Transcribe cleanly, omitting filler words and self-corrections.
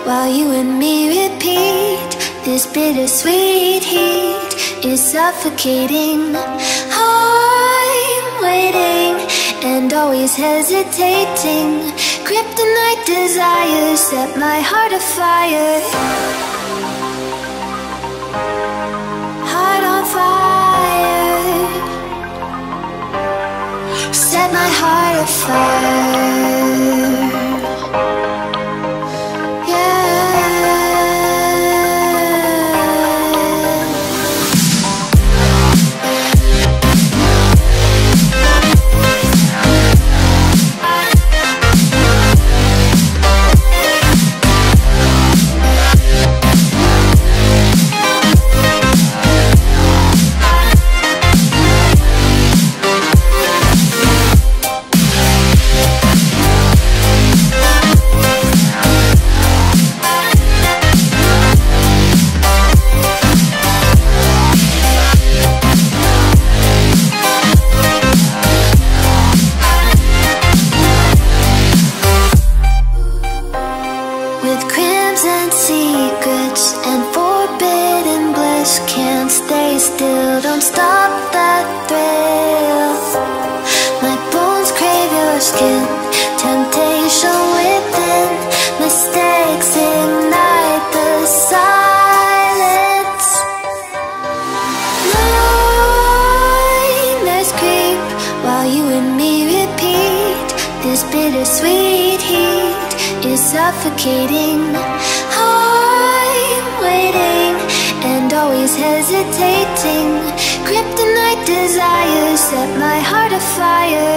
while you and me repeat. This bittersweet heat is suffocating. I'm waiting and always hesitating. Kryptonite desires set my heart afire. Heart on fire. Set my heart afire. Don't stop that thrill. My bones crave your skin. Temptation within. Mistakes ignite the silence. Nightmares creep while you and me repeat. This bittersweet heat is suffocating. I'm waiting and always hesitating. Kryptonite desires set my heart afire.